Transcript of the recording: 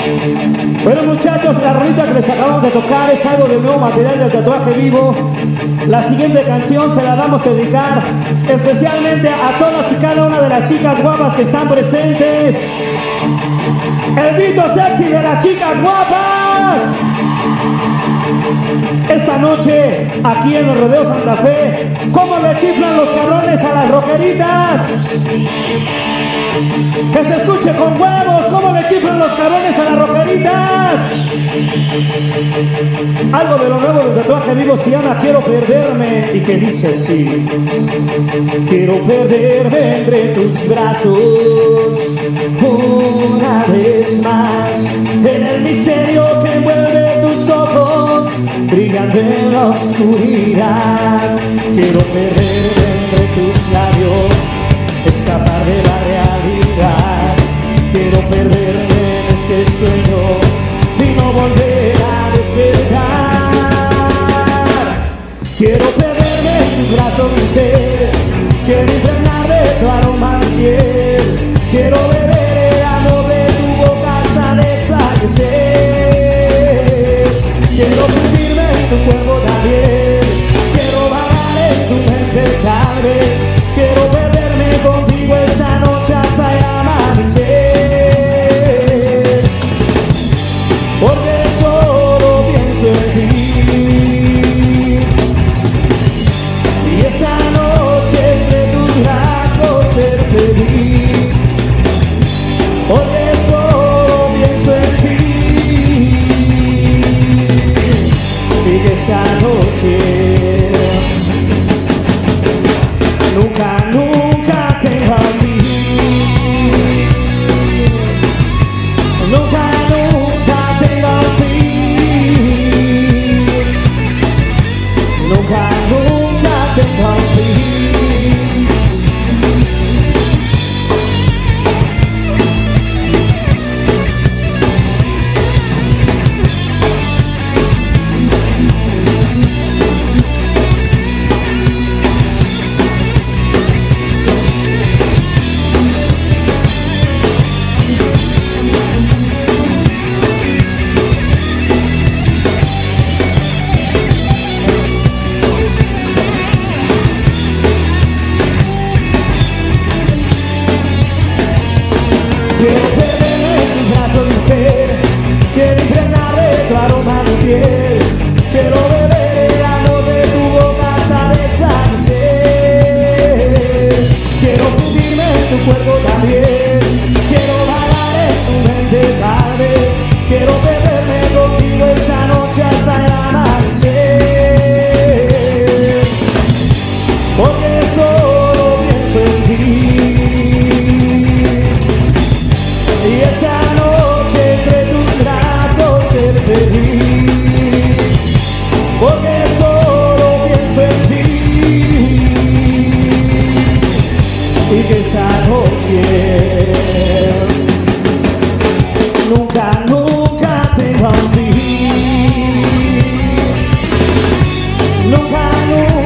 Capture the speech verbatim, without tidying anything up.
Bueno, muchachos, la rolita que les acabamos de tocar es algo del nuevo material del Tatuaje Vivo. La siguiente canción se la vamos a dedicar especialmente a todas y cada una de las chicas guapas que están presentes. El grito sexy de las chicas guapas. Esta noche, aquí en el Rodeo Santa Fe, ¿cómo le chiflan los cabrones a las rockeritas? Que se escuche con huevos, ¿cómo le chiflan los cabrones a las rockeritas? Algo de lo nuevo del Tatuaje Vivo se llama Quiero Perderme, y que dice así: quiero perderme entre tus brazos una vez más, en el misterio que envuelve tus ojos, brillando en la oscuridad. Quiero perderme entre tus labios, escapar de la realidad. Quiero perderme en este sueño y no volver a despertar. Quiero perderme en tus brazos, mujer. Quiero impregnar de tu aroma mi piel. Quiero beber el amor de tu boca hasta desfallecer. Quiero fundirme en tu cuerpo también. Quiero vagar en tu mente tal vez. Quiero perderme contigo esta noche hasta el amanecer. Porque solo pienso en ti. Y esta noche entre tus brazos ser feliz. Porque solo pienso en ti. Y que esta noche nunca, nunca tenga fin. Nunca, nunca tenga fin. Nunca, nunca tenga fin. Quiero perderme en tus brazos, mujer. Quiero impregnar de tu aroma mi piel. Quiero beber el amor de tu boca hasta desfallecer. Quiero fundirme en tu cuerpo también. Quiero vagar en tu mente tal vez. Quiero perderme contigo esta noche hasta el amanecer. Porque solo pienso en ti. Y esta noche entre tus brazos ser feliz. Porque solo pienso en ti. Y que esta noche nunca, nunca tenga un fin. Nunca, nunca